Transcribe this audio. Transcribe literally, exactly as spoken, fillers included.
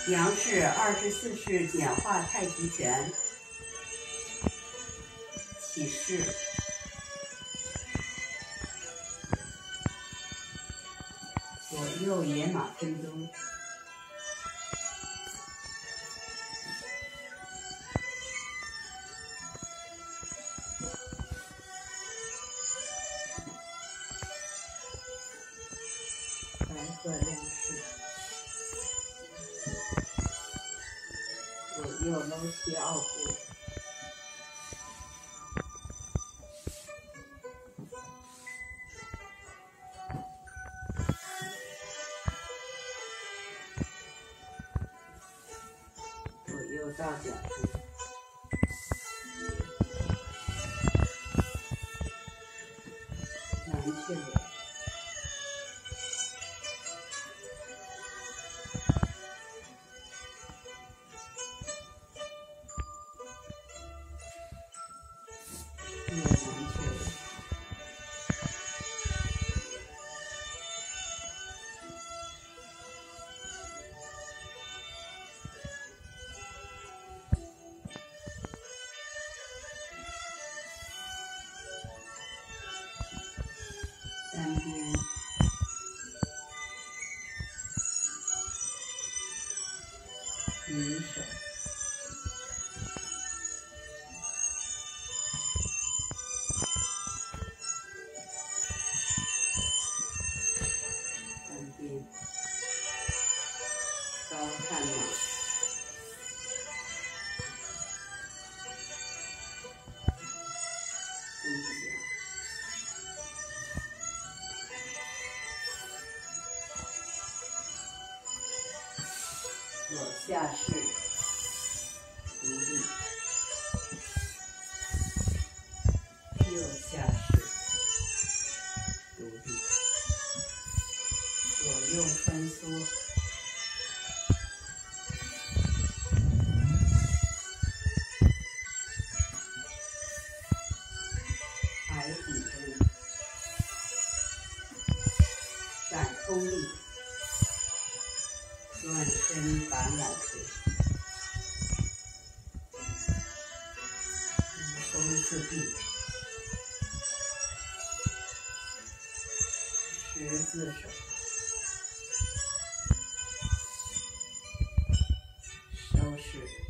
杨氏二十四式简化太极拳起势，左右野马分鬃，白鹤亮翅，左右搂膝奥步，左右倒脚步，南雀尾，越南雀尾，单边，云手，单边，高看马，弓脚，左下式独立，右下式独立，左右穿梭，海底针，闪空力，转身橄榄腿，钩字臂，十字手，收势。